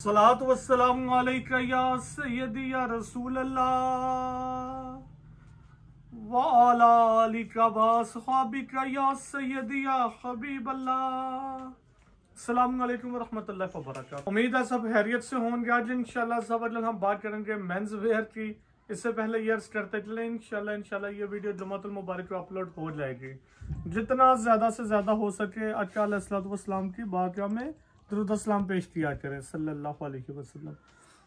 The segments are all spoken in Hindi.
सलातु वस्सलामु अलैका या सय्यदी या रसूल अल्लाह व अला आलिका व अस्हाबिका या सय्यदी या हबीब अल्लाह। अस्सलामु अलैकुम व रहमतुल्लाहि व बरकातहू। उम्मीद है सब खैरियत से होंगे। आज इंशाल्लाह हम बात करेंगे मेंस वेयर की। इससे पहले ईयर्स करते चले इंशाल्लाह ये वीडियो जुमातुल मुबारक को अपलोड हो जाएगी। जितना ज़्यादा से ज़्यादा हो सके आका अलैहिस्सलातु वस्सलाम की बारगाह में दुरूद सलाम पेश किया करें सल्लल्लाहु अलैहि वसल्लम।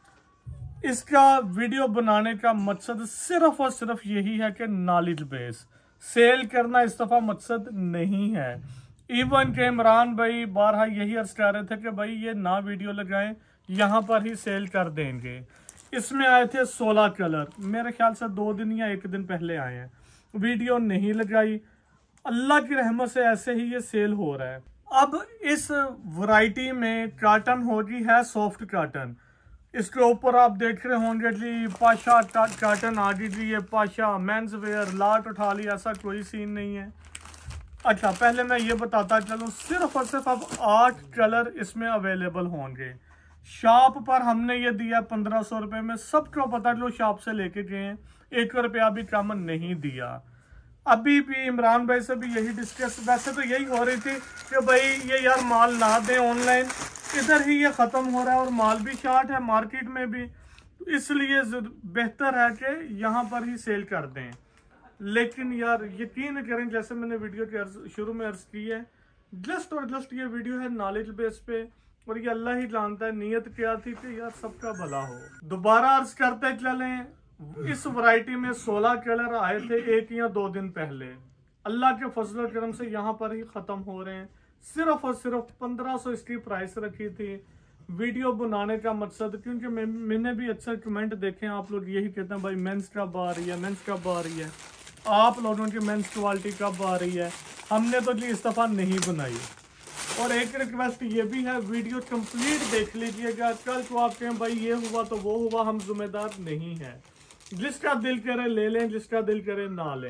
इसका वीडियो बनाने का मकसद सिर्फ और सिर्फ यही है कि नॉलेज बेस सेल करना इस दफ़ा मकसद नहीं है। इवन के इमरान भाई बारहा यही अर्ज कर रहे थे कि भाई ये ना वीडियो लगाएं, यहाँ पर ही सेल कर देंगे। इसमें आए थे 16 कलर, मेरे ख्याल से 2 दिन या 1 दिन पहले आए हैं। वीडियो नहीं लगाई, अल्लाह की रहमत से ऐसे ही ये सेल हो रहा है। अब इस वैरायटी में काटन होगी है सॉफ्ट काटन। इसके ऊपर आप देख रहे होंगे जी पाशा काटन आ गई जी, ये पाशा मेंस वेयर लाट उठा ली, ऐसा कोई सीन नहीं है। अच्छा पहले मैं ये बताता चलूँ, सिर्फ और सिर्फ अब 8 कलर इसमें अवेलेबल होंगे। शॉप पर हमने ये दिया 1500 रुपये में, सबको पता चलो शॉप से लेके गए हैं, 1 रुपया भी कम नहीं दिया। अभी भी इमरान भाई से भी यही डिस्कस वैसे तो यही हो रही थी कि भाई ये यार माल ना दें ऑनलाइन, इधर ही ये ख़त्म हो रहा है और माल भी शॉर्ट है मार्केट में भी, तो इसलिए बेहतर है कि यहाँ पर ही सेल कर दें। लेकिन यार यकीन करें, जैसे मैंने वीडियो के शुरू में अर्ज की है, जस्ट और जस्ट ये वीडियो है नॉलेज बेस पे, और ये अल्लाह ही जानता है नीयत क्या थी कि यार सबका भला हो। दोबारा अर्ज करते चलें, इस वैरायटी में 16 कलर आए थे 1 या 2 दिन पहले। अल्लाह के फजल और करम से यहाँ पर ही ख़त्म हो रहे हैं। सिर्फ और सिर्फ 1500 इसकी प्राइस रखी थी। वीडियो बनाने का मकसद, क्योंकि मैंने भी अक्सर कमेंट देखे हैं, आप लोग यही कहते हैं भाई मेंस कब आ रही है, मेंस कब आ रही है, आप लोगों की मेंस क्वालिटी कब आ रही है। हमने तो जी इस दफ़ा नहीं बनाई। और एक रिक्वेस्ट ये भी है, वीडियो कंप्लीट देख लीजिएगा, कल को आप कहें भाई ये हुआ तो वो हुआ, हम जिम्मेदार नहीं है। जिसका दिल करे ले लें, जिसका दिल करे ना लें।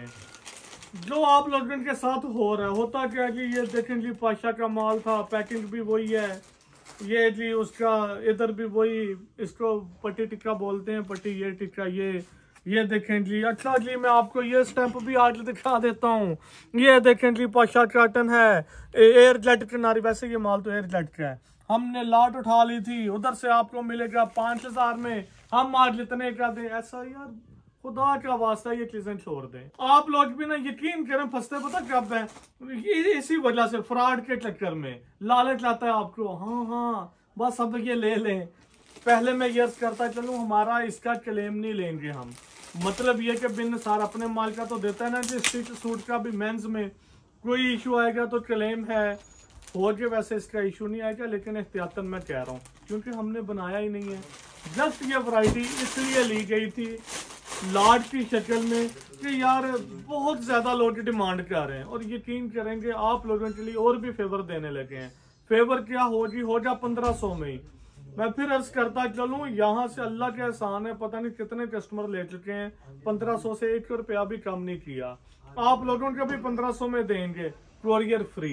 जो आप लोगों के साथ हो रहा है, होता क्या कि ये देखें जी पाशा का माल था, पैकिंग भी वही है, ये जी उसका इधर भी वही, इसको पट्टी टिक्का बोलते हैं, पट्टी ये टिक्का ये देखें जी। अच्छा जी मैं आपको ये स्टैंप भी आज दिखा देता हूँ, ये देखें जी पाशा काटन है, एयर जेट किनारी, वैसे ये माल तो एयर जेट का है। हमने लाट उठा ली थी, उधर से आपको मिलेगा 5000 में, हम आज इतने का दें। ऐसा यार खुदा का वास्ता ये चीजें छोड़ दें। आप लोग भी ना यकीन करें फंसते पता कब है, इसी वजह से फ्रॉड के चक्कर में लालच लाता है आपको, हाँ बस अब ये ले लें। पहले मैं ये करता चलूँ, हमारा इसका क्लेम नहीं लेंगे हम, मतलब ये कि बिन सार अपने माल का तो देता है ना जी। स्टिच सूट का भी मेंस में कोई इशू आएगा तो क्लेम है, हो गया, वैसे इसका इशू नहीं आएगा, लेकिन एहतियातन मैं कह रहा हूँ क्योंकि हमने बनाया ही नहीं है। जस्ट ये वैरायटी इसलिए ली गई थी लाट की शक्ल में कि यार बहुत ज़्यादा लोग डिमांड कर रहे हैं, और यकीन करेंगे आप लोगों के लिए और भी फेवर देने लगे हैं। फेवर क्या होगी, हो जा 1500 में ही। मैं फिर अर्ज करता चलूँ, यहाँ से अल्लाह के एहसान है, पता नहीं कितने कस्टमर ले चुके हैं, 1500 से 1 रुपया भी कम नहीं किया। आप लोगों को भी 1500 में देंगे, कुरियर फ्री।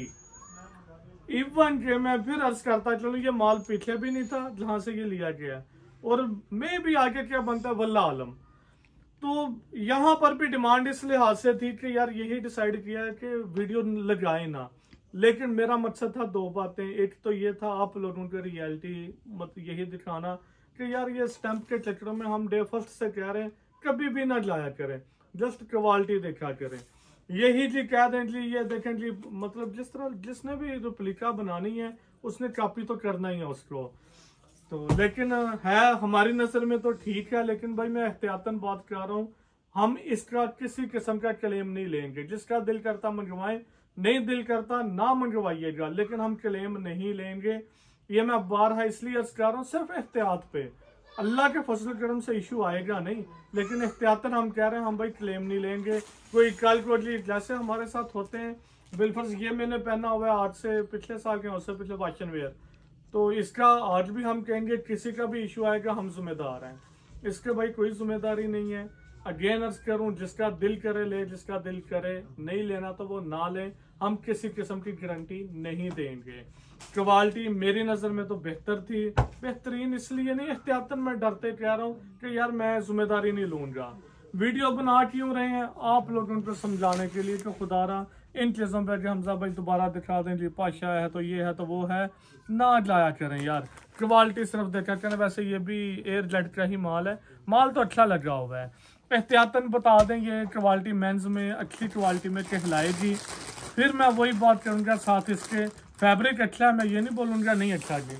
इवन के मैं फिर अर्ज करता चलूँ, ये माल पीछे भी नहीं था जहाँ से ये लिया गया, और मैं भी आगे क्या बनता है वल्लाह आलम। तो यहाँ पर भी डिमांड इस लिहाज से थी कि यार यही डिसाइड किया है कि वीडियो लगाए ना, लेकिन मेरा मकसद था 2 बातें। एक तो ये था आप लोगों को रियलिटी मतलब यही दिखाना कि यार ये स्टैंप के चक्करों में हम डे फर्स्ट से कह रहे हैं कभी भी ना लाया करें, जस्ट क्वालिटी देखा करें। यही जी कह दें जी ये देखें जी, मतलब जिस तरह जिसने भी रिप्लिका बनानी है उसने कॉपी तो करना ही है उसको, तो लेकिन है हमारी नजर में तो ठीक है, लेकिन भाई मैं एहतियातन बात कर रहा हूँ, हम इसका किसी किस्म का क्लेम नहीं लेंगे। जिसका दिल करता मंगवाएं, नहीं दिल करता ना मंगवाइएगा, लेकिन हम क्लेम नहीं लेंगे। ये मैं बारहा इसलिए अर्ज कर रहा हूँ, सिर्फ एहतियात पे। अल्लाह के फजल करम से इशू आएगा नहीं, लेकिन एहतियातन हम कह रहे हैं हम भाई क्लेम नहीं लेंगे। कोई कल को जैसे हमारे साथ होते हैं, बिलफर्ज ये मैंने पहना हुआ है आज से पिछले साल के, उससे पिछले फैशन वेयर, तो इसका आज भी हम कहेंगे किसी का भी इशू आएगा हम जिम्मेदार हैं, इसके भाई कोई जिम्मेदारी नहीं है। अगेन अर्ज करूं, जिसका दिल करे ले, जिसका दिल करे नहीं लेना तो वो ना ले, हम किसी किस्म की गारंटी नहीं देंगे। क्वालिटी मेरी नज़र में तो बेहतर थी। बेहतरीन इसलिए नहीं, एहतियातन मैं डरते कह रहा हूँ कि यार मैं जिम्मेदारी नहीं लूँगा। वीडियो बना क्यों रहे हैं आप लोगों को समझाने के लिए कि खुदारा इन चीज़ों पर कि हमजा भाई दोबारा दिखा दें जी पाशा है तो ये है तो वो है, ना लाया करें यार। क्वालिटी सिर्फ देखा करें। वैसे ये भी एयर जेट का ही माल है, माल तो अच्छा लगा हुआ है। एहतियातन बता दें ये क्वालिटी मेंस में अच्छी क्वालिटी में कहलाएगी। फिर मैं वही बात करूँगा, साथ इसके फैब्रिक अच्छा है, मैं ये नहीं बोलूँगा नहीं अच्छा जी।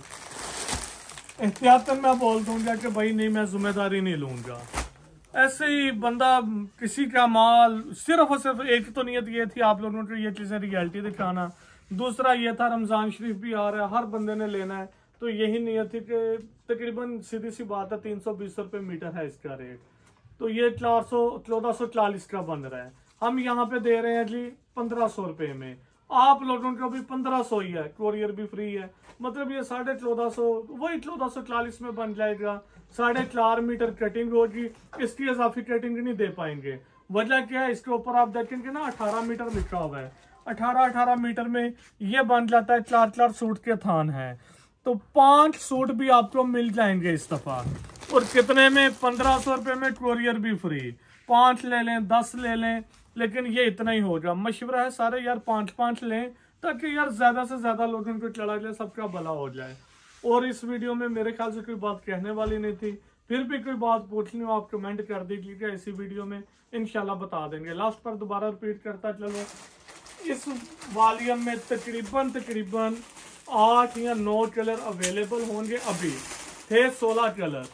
एहतियातन मैं बोल दूँगा कि भाई नहीं मैं जिम्मेदारी नहीं लूँगा। ऐसे ही बंदा किसी का माल सिर्फ और सिर्फ एक तो नीयत ये थी आप लोगों को ये चीज़ें रियलिटी दिखाना, दूसरा ये था रमज़ान शरीफ भी आ रहा है, हर बंदे ने लेना है, तो यही नीयत थी कि तकरीबन सीधी सी बात है 320 रुपये मीटर है इसका रेट, तो ये 1440 का बन रहा है। हम यहाँ पे दे रहे हैं जी 1500 रुपये में, आप लोगों को भी 1500 ही है, कोरियर भी फ्री है, मतलब ये 1450 वही 1440 में बन जाएगा। 4.5 मीटर कटिंग होगी, इसकी इजाफी कटिंग नहीं दे पाएंगे। वजह क्या है, इसके ऊपर आप देखेंगे ना 18 मीटर लिखा हुआ है, 18 मीटर में ये बन जाता है 4 सूट के थान है, तो 5 सूट भी आपको मिल जाएंगे इस दफा। और कितने में? 1500 रुपये में, कोरियर भी फ्री। 5 ले लें 10 ले लें, लेकिन ये इतना ही होगा। मशवरा है सारे यार 5-5 लें ताकि यार ज्यादा से ज्यादा लोगों को चला जाए, सबका भला हो जाए। और इस वीडियो में मेरे ख्याल से कोई बात कहने वाली नहीं थी, फिर भी कोई बात पूछनी हो आप कमेंट कर दीजिएगा, इसी वीडियो में इंशाल्लाह बता देंगे। लास्ट पर दोबारा रिपीट करता चलो, इस वॉल्यूम में तकरीबन 8 या 9 कलर अवेलेबल होंगे। अभी थे 16 कलर।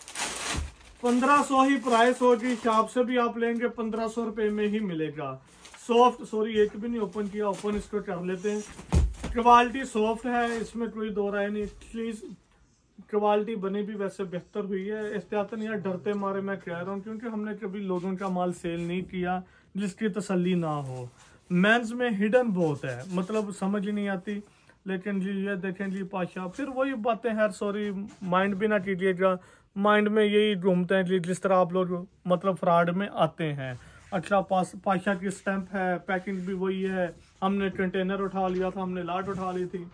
1500 ही प्राइस होगी, शॉप से भी आप लेंगे 1500 रुपये में ही मिलेगा। सॉफ्ट, सॉरी एक भी नहीं ओपन किया, ओपन इसको कर लेते हैं। क्वालिटी सॉफ्ट है, इसमें कोई दो राय नहीं। प्लीज क्वालिटी बनी भी वैसे बेहतर हुई है। एहतियातन यार डरते मारे मैं कह रहा हूँ, क्योंकि हमने कभी लोगों का माल सेल नहीं किया जिसकी तसल्ली ना हो। मेंस में हिडन बहुत है, मतलब समझ ही नहीं आती। लेकिन जी ये देखें जी पाशा, फिर वही बातें हैं, सॉरी माइंड भी ना कीजिएगा, माइंड में यही घूमते हैं जी जिस तरह आप लोग मतलब फ्रॉड में आते हैं। अच्छा पाशा की स्टैंप है, पैकिंग भी वही है, हमने कंटेनर उठा लिया था, हमने लाट उठा ली थी,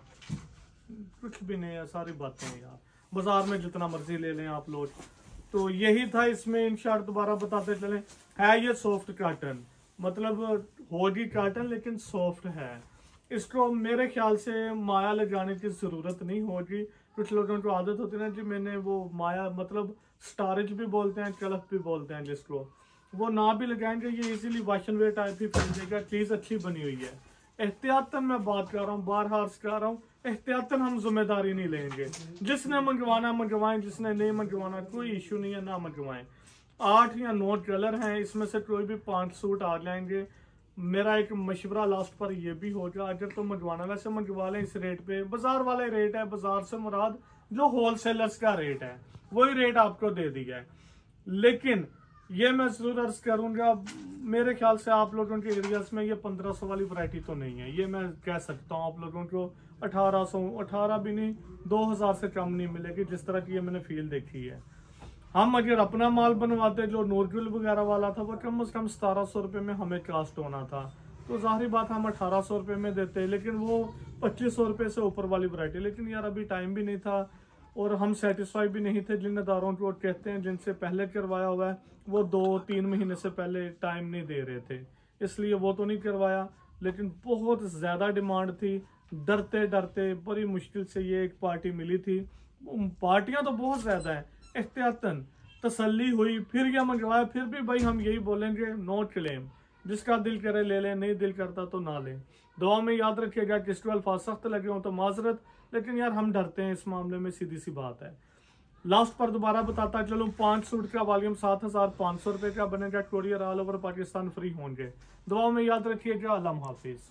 कुछ भी नहीं है, सारी बातें हैं यार। बाजार में जितना मर्जी ले लें आप लोग। तो यही था इसमें, इन शॉर्ट दोबारा बताते चलें। है ये सॉफ्ट कॉटन, मतलब होगी कॉटन लेकिन सॉफ्ट है। इसको मेरे ख्याल से माया लगाने की ज़रूरत नहीं होगी। कुछ लोगों को आदत होती है ना जी, मैंने वो माया मतलब स्टारेज भी बोलते हैं, कलफ भी बोलते हैं जिसको, वो ना भी लगाएंगे, ये इजीली वॉशन वेयर टाइप ही फैल जाएगा। चीज़ अच्छी बनी हुई है। एहतियातन मैं बात कर रहा हूँ, बार हार्स कर रहा हूँ, एहतियातन हम जिम्मेदारी नहीं लेंगे। जिसने मंगवाना मंगवाएं, जिसने नहीं मंगवाना कोई इशू नहीं है, ना मंगवाएं। 8 या 9 कलर हैं, इसमें से कोई भी 5 सूट आ जाएंगे। मेरा एक मशवरा लास्ट पर ये भी होगा, अगर तो मंगवाना वैसे मंगवा लें इस रेट पे, बाजार वाले रेट है। बाजार से मुराद जो होलसेलर्स का रेट है वही रेट आपको दे दिया है। लेकिन ये मैं जरूर अर्ज करूंगा, मेरे ख्याल से आप लोगों के एरियाज में ये 1500 वाली वैरायटी तो नहीं है, ये मैं कह सकता हूँ। आप लोगों को 1800 भी नहीं 2000 से कम नहीं मिलेगी, जिस तरह की ये मैंने फील देखी है। हम अगर अपना माल बनवाते जो नूरगुल वगैरह वाला था, वो कम से कम 1700 रुपये में हमें कास्ट होना था, तो जाहिर बात हम 1800 रुपये में देते, लेकिन वो 2500 रुपये से ऊपर वाली वैरायटी। लेकिन यार अभी टाइम भी नहीं था और हम सेटिस्फाई भी नहीं थे। जिन इदारों को कहते हैं जिनसे पहले करवाया हुआ है, वो 2-3 महीने से पहले टाइम नहीं दे रहे थे, इसलिए वो तो नहीं करवाया। लेकिन बहुत ज़्यादा डिमांड थी, डरते डरते बड़ी मुश्किल से ये एक पार्टी मिली थी। पार्टियां तो बहुत ज़्यादा हैं, एहतियातन तसल्ली हुई, फिर क्या मंगवाया। फिर भी भाई हम यही बोलेंगे, नो क्लेम, जिसका दिल करे ले ले, नहीं दिल करता तो ना ले। दुआ में याद रखिएगा, किसको अल्फाज सख्त लगे हो तो माजरत, लेकिन यार हम डरते हैं इस मामले में, सीधी सी बात है। लास्ट पर दोबारा बताता चलो, 5 सूट का वॉल्यूम 7500 रुपये का बनेगा। Courier all over Pakistan free होंगे। दुआ में याद रखिएगा। अल्लाह हाफिज।